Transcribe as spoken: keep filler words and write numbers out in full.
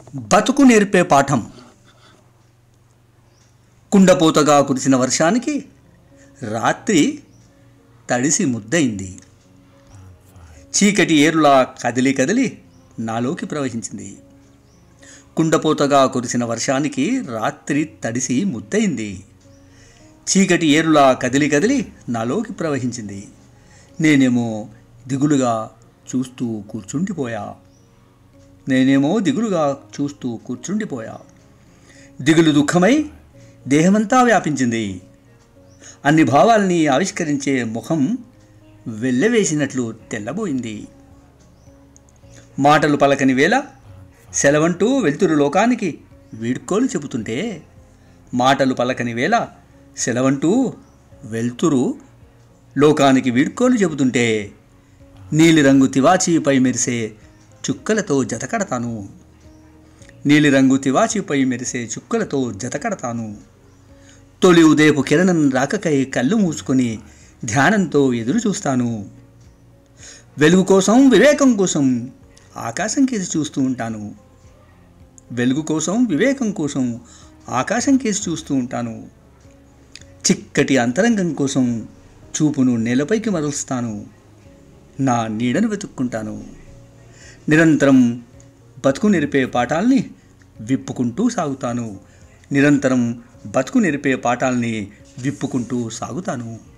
బతుకు నేర్పే పాఠం. కుండపోతగా కురిసిన వర్షానికి రాత్రి తడిసి ముద్దయింది. చీకటి ఏరులా కదిలి కదిలి నాలోకి ప్రవహించింది. కుండపోతగా కురిసిన వర్షానికి రాత్రి తడిసి ముద్దయింది. చీకటి ఏరులా కదిలి కదిలి నాలోకి ప్రవహించింది. నేనేమో దిగులుగా చూస్తూ కూర్చుండిపోయా నేనేమో దిగులుగా చూస్తూ కూర్చుండిపోయా దిగులు దుఃఖమై దేహమంతా వ్యాపించింది. అన్ని భావాల్ని ఆవిష్కరించే ముఖం వెళ్ళవేసినట్లు తెల్లబోయింది. మాటలు పలకని వేళ సెలవంటూ వెలుతురు లోకానికి వీడ్కోలు చెబుతుంటే మాటలు పలకని వేళ సెలవంటూ వెలుతురు లోకానికి వీడ్కోలు చెబుతుంటే నీలిరంగు తివాచీపై మెరిసే చుక్కలతో జతకడతాను నీలిరంగు తివాచీపై మెరిసే చుక్కలతో జతకడతాను తొలి ఉదయపు కిరణం రాకకై కళ్ళు మూసుకొని ధ్యానంతో ఎదురు చూస్తాను. వెలుగు కోసం వివేకం కోసం ఆకాశం కేసి చూస్తూ ఉంటాను వెలుగు కోసం వివేకం కోసం ఆకాశం కేసి చూస్తూ ఉంటాను చిక్కటి అంతరంగం కోసం చూపును నేలపైకి మరలుస్తాను. నా నీడను వెతుక్కుంటాను. నిరంతరం బతుకు నేర్పే పాఠాల్ని విప్పుకుంటూ సాగుతాను నిరంతరం బతుకు నేర్పే పాఠాల్ని విప్పుకుంటూ సాగుతాను